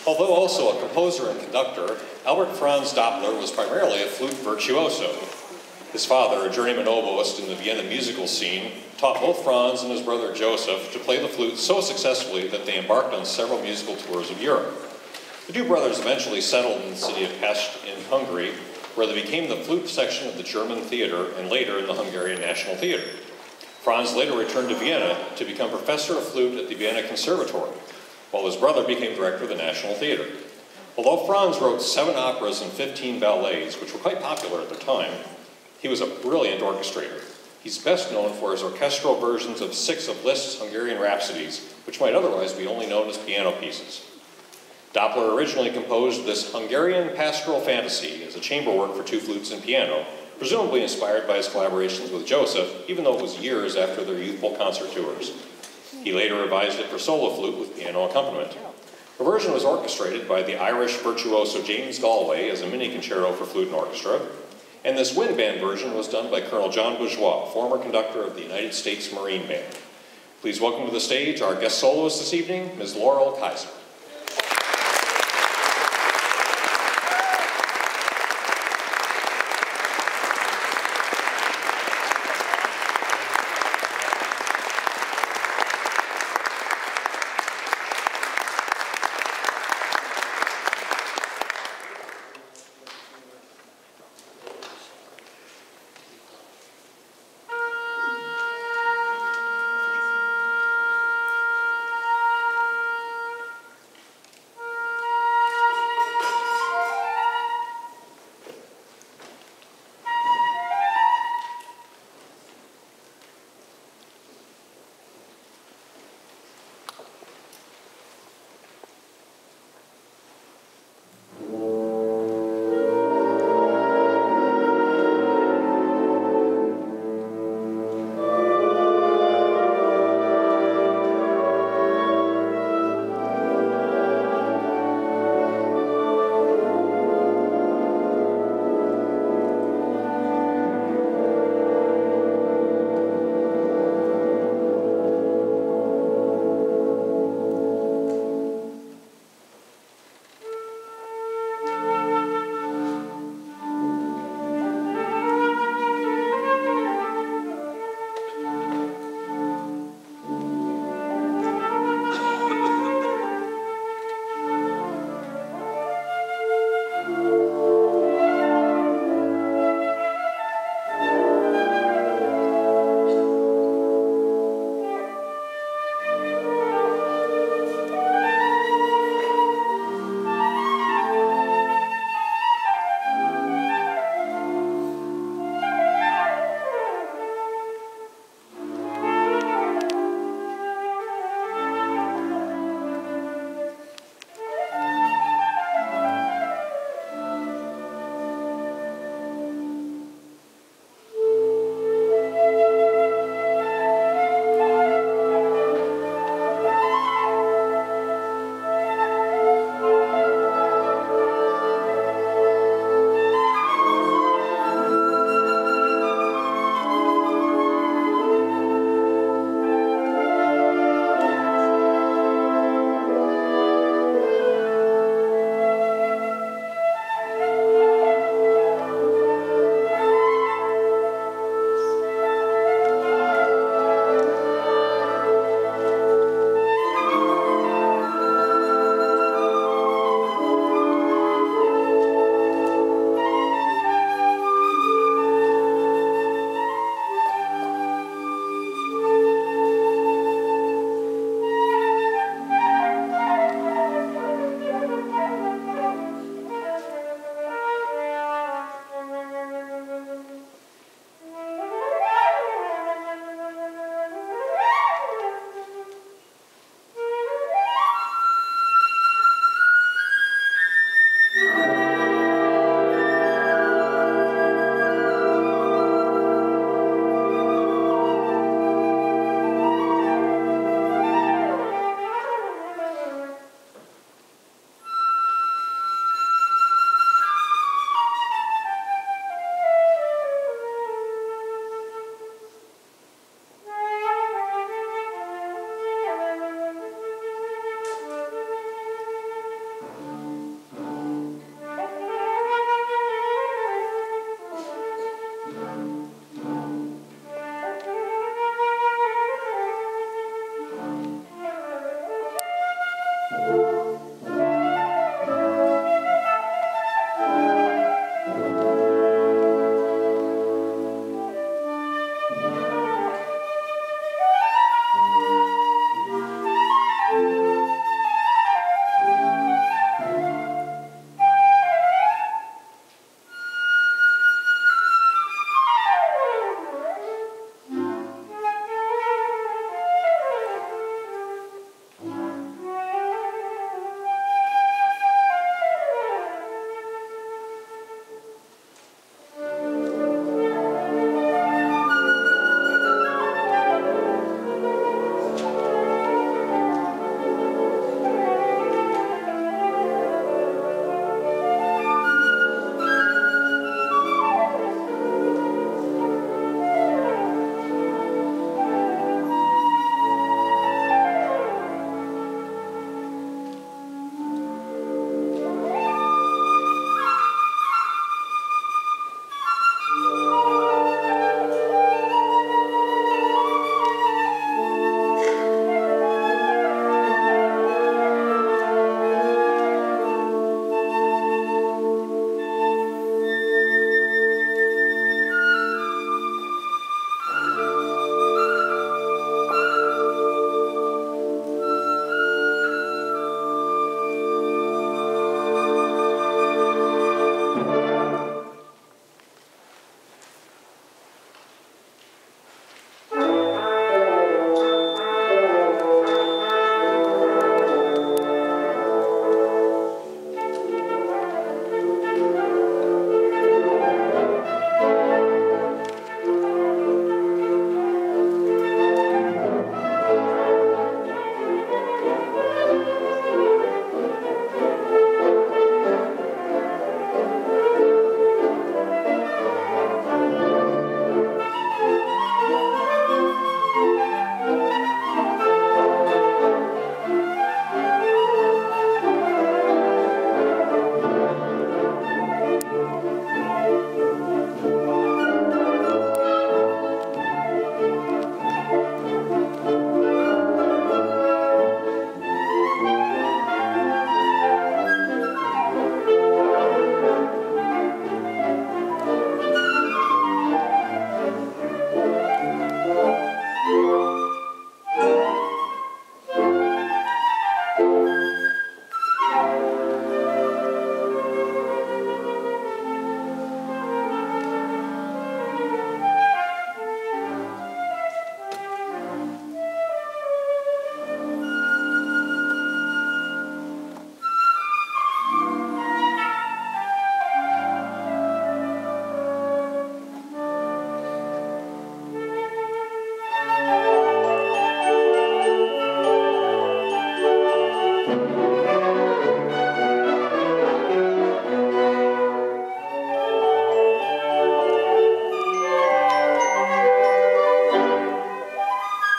Although also a composer and conductor, Albert Franz Doppler was primarily a flute virtuoso. His father, a journeyman oboist in the Vienna musical scene, taught both Franz and his brother Joseph to play the flute so successfully that they embarked on several musical tours of Europe. The two brothers eventually settled in the city of Pest in Hungary, where they became the flute section of the German theater and later in the Hungarian National Theater. Franz later returned to Vienna to become professor of flute at the Vienna Conservatory, while his brother became director of the National Theater. Although Franz wrote 7 operas and 15 ballets, which were quite popular at the time, he was a brilliant orchestrator. He's best known for his orchestral versions of 6 of Liszt's Hungarian Rhapsodies, which might otherwise be only known as piano pieces. Doppler originally composed this Hungarian pastoral fantasy as a chamber work for 2 flutes and piano, presumably inspired by his collaborations with Joseph, even though it was years after their youthful concert tours. He later revised it for solo flute with piano accompaniment. The version was orchestrated by the Irish virtuoso James Galway as a mini concerto for flute and orchestra, and this wind band version was done by Colonel John Bourgeois, former conductor of the United States Marine Band. Please welcome to the stage our guest soloist this evening, Ms. Laurel Kaiser.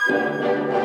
Thank you.